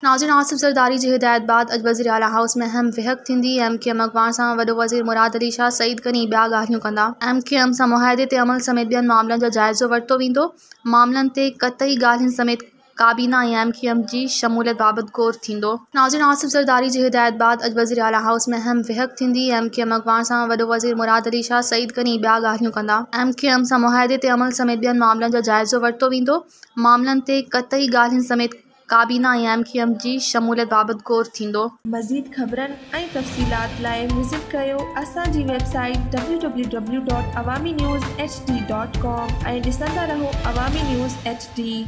नाज़रीन, आसिफ ज़रदारी जी हिदायत बाद अॼु वज़ीर आला हाउस में अहम विहक थींदी। MKM अख़बार सां वॾो वज़ीर मुराद अली शाह सईद कनी ॿिया ॻाल्हियूं कंदा। MKM सां मुआहिदे ते अमल समेत ॿियनि मामलनि जो जाइज़ो वरितो वेंदो। मामलनि ते क़तई ॻाल्हियुनि समेत काबीना ऐं MKM जी शमूलियत बाबति ग़ौर थींदो। नाज़रीन, आसिफ ज़रदारी जी हिदायत बाद अॼु वज़ीर आला हाउस में अहम विहक थींदी। MKM अख़बार सां वॾो वज़ीर मुराद अली शाह सईद कनी ॿिया ॻाल्हियूं कंदा। MKM सां मुआहिदे ते अमल समेत ॿियनि मामलनि जो जाइज़ो वरितो वेंदो। मामलनि ते क़तई ॻाल्हियुनि समेत काबीना ऐं MKM जी शमूलियत बाबति ग़ौर थींदो। मज़ीद ख़बरनि ऐं तफ़सीलात लाइ विज़िट कयो असांजी वेबसाइट www.awamiNewsHD.com ऐं ॾिसंदा रहो अवामी न्यूज़ HD।